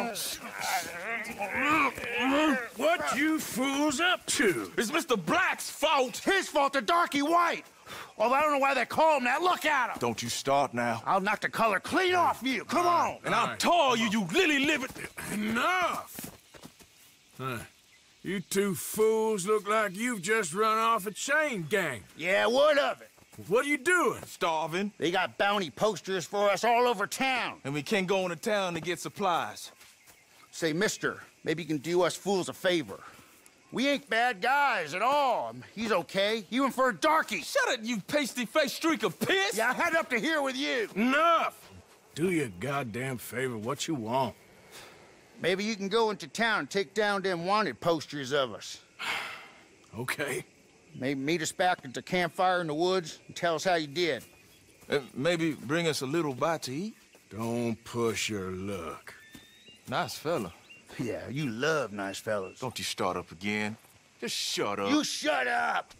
What you fools up to? It's Mr. Black's fault! His fault, the darky white! Well, I don't know why they call him that. Look at him! Don't you start now. I'll knock the color clean off you. Come on! And I'll tar you, you lily-livered... Enough! You two fools look like you've just run off a chain gang. Yeah, what of it? What are you doing? Starving. They got bounty posters for us all over town. And we can't go into town to get supplies. Say, mister, maybe you can do us fools a favor. We ain't bad guys at all. He's okay. Even for a darky. Shut it, you pasty-faced streak of piss! Yeah, I had up to here with you. Enough! Do your goddamn favor what you want. Maybe you can go into town and take down them wanted posters of us. Okay. Maybe meet us back at the campfire in the woods and tell us how you did. Maybe bring us a little bite to eat? Don't push your luck. Nice fella. Yeah, you love nice fellas. Don't you start up again. Just shut up. You shut up!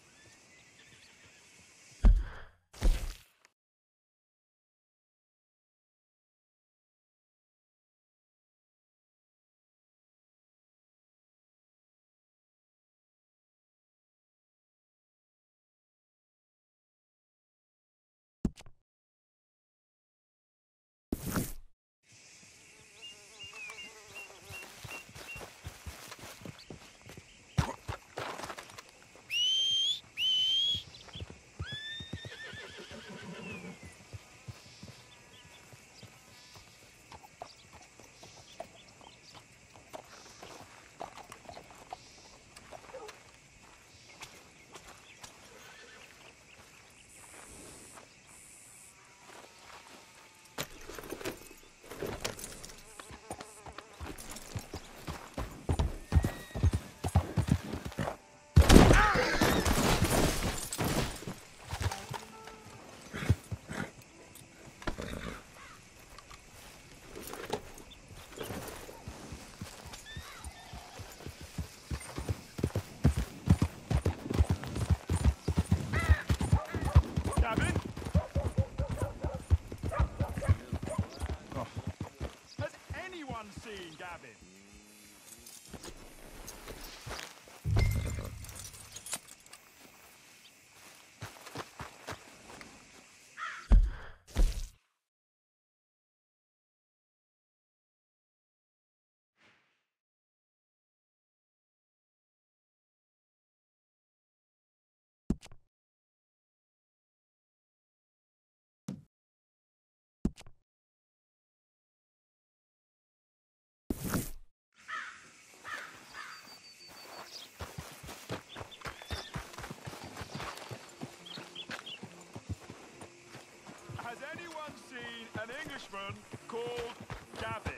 Called Gavin.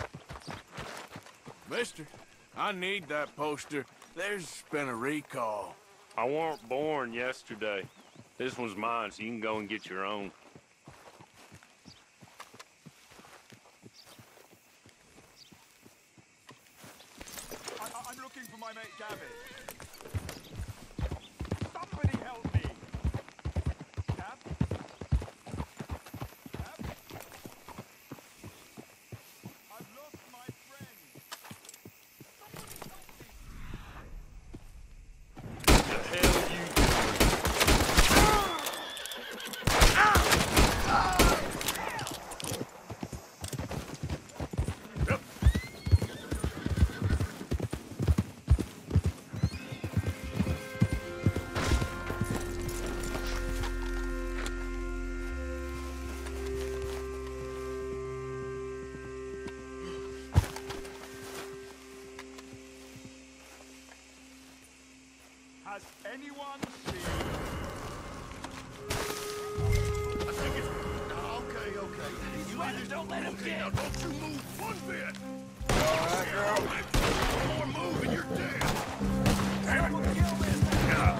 Mister, I need that poster. There's been a recall. I weren't born yesterday. This one's mine, so you can go and get your own. I'm looking for my mate Gavin. Somebody help me! Gav? I've lost my friend. Somebody help me. What the hell are you Has anyone seen? I think it's... Okay. You ladies don't let him get. Now don't you move one bit. All right, girl. One more move and you're dead. Damn it. Yeah.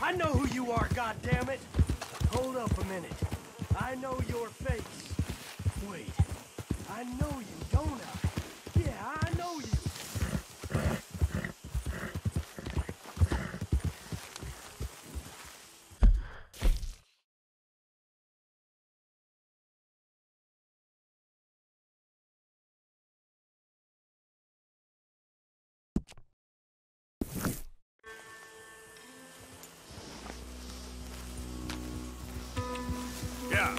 I know who you are, goddammit! Hold up a minute. I know your face. Wait. I know you, don't I? Yeah, I know you. Yeah.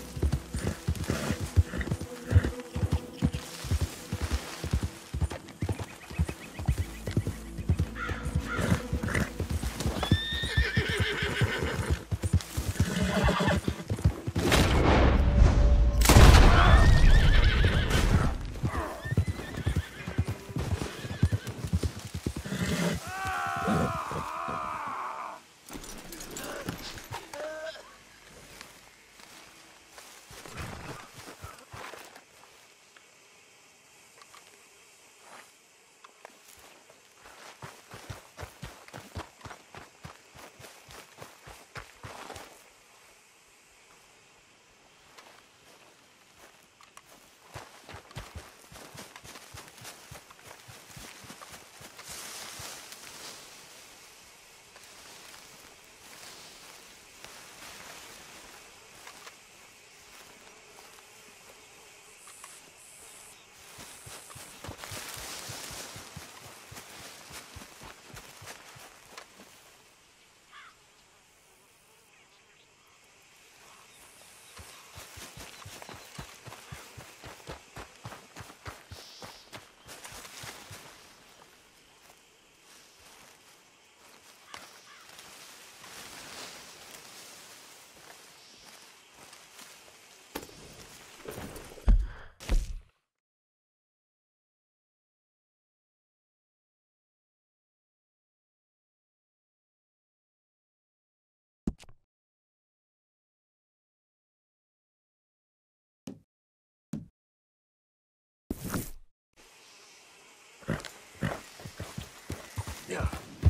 Yeah.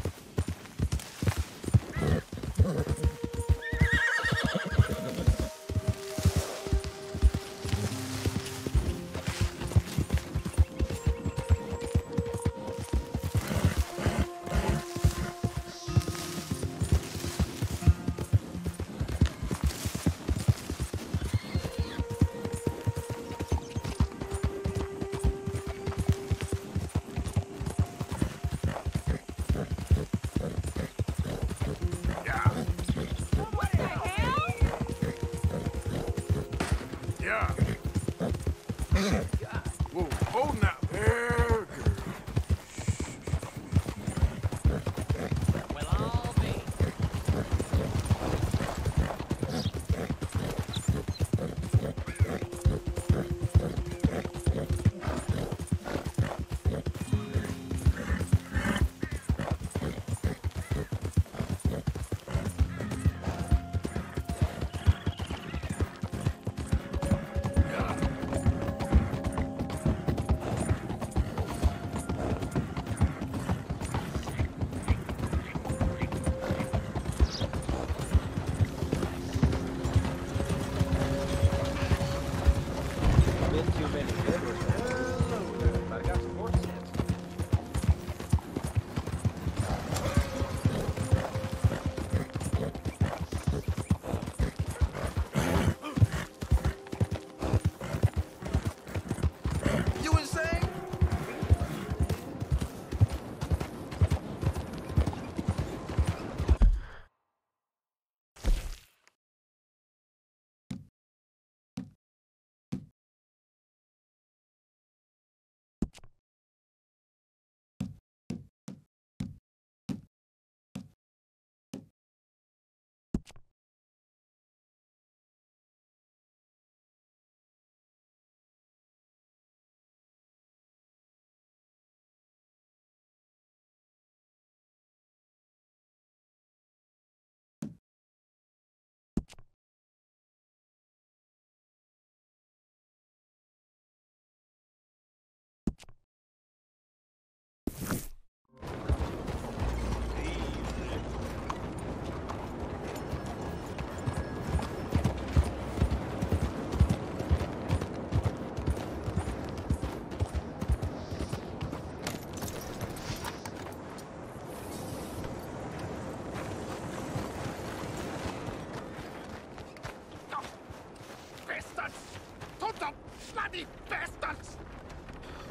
Yeah. Whoa, hold now. There, girl. Well, I'll be.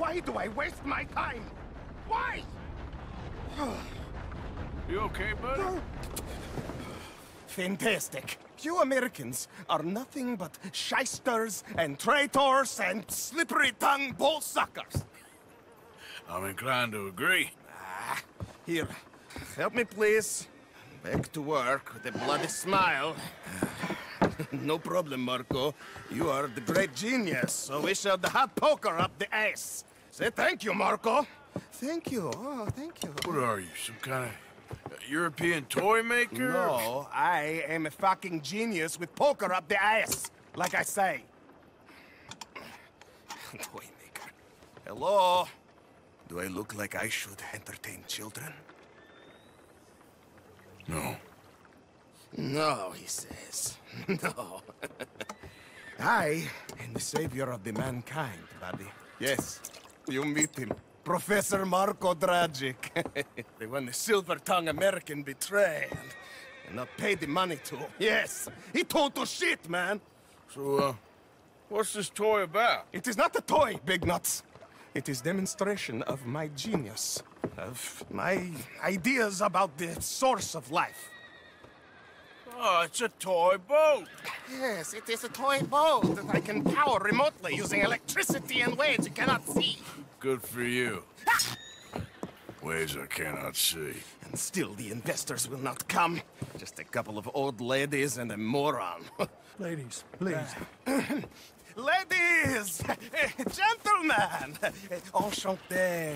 Why do I waste my time? Why? You okay, buddy? Fantastic. You Americans are nothing but shysters and traitors and slippery-tongued bull suckers. I'm inclined to agree. Here, help me, please. Back to work with a bloody smile. No problem, Marco. You are the great genius, so we shall the hot poker up the ass. Say thank you, Marco. Thank you. Oh, thank you. What are you, some kind of European toy maker? No, I am a fucking genius with poker up the ass, like I say. Toy maker. Hello? Do I look like I should entertain children? No. No, he says. No. I am the savior of the mankind, buddy. Yes, you meet him. Professor Marco Dragic. The one the silver-tongued American betrayed and not paid the money to. Yes, he told us shit, man. So, what's this toy about? It is not a toy, Big Nuts. It is demonstration of my genius, of my ideas about the source of life. Oh, it's a toy boat. Yes, it is a toy boat that I can power remotely using electricity in ways you cannot see. Good for you. Ways I cannot see. And still the investors will not come. Just a couple of old ladies and a moron. Ladies, please. Ladies! Gentlemen! Enchanté.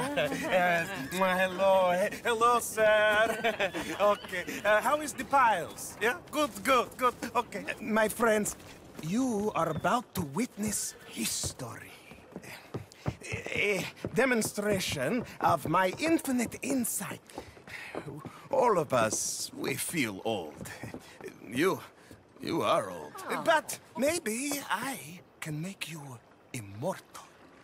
Hello. Hello, sir. Okay. How is the piles? Yeah? Good. Okay. My friends, you are about to witness history. A demonstration of my infinite insight. All of us, we feel old. You are old. But maybe I can make you immortal.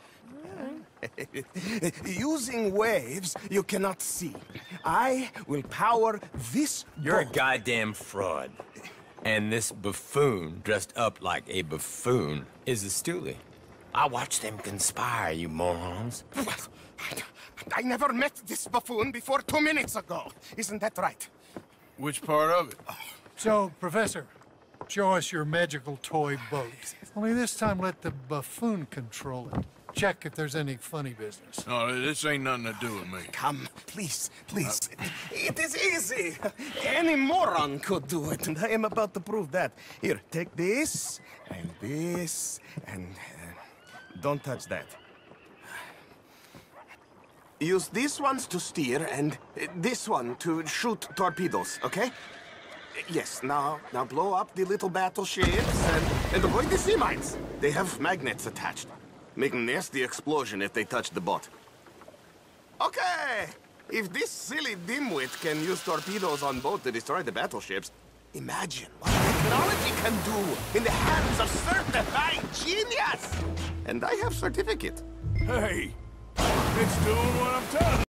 Using waves you cannot see, I will power this You're a boat. goddamn fraud. And this buffoon, dressed up like a buffoon, is a stoolie. I watched them conspire, you morons. I never met this buffoon before 2 minutes ago. Isn't that right? Which part of it? So, Professor, show us your magical toy boat. Only this time let the buffoon control it. Check if there's any funny business. No, this ain't nothing to do with me. Come, please. It is easy. Any moron could do it, and I am about to prove that. Here, take this, and don't touch that. Use these ones to steer, and this one to shoot torpedoes, okay? Yes, now blow up the little battleships, and avoid the sea mines. They have magnets attached. Make a nasty explosion if they touch the boat. Okay! If this silly dimwit can use torpedoes on boat to destroy the battleships, imagine what technology can do in the hands of certified genius! And I have certificate. Hey, it's doing what I'm telling you.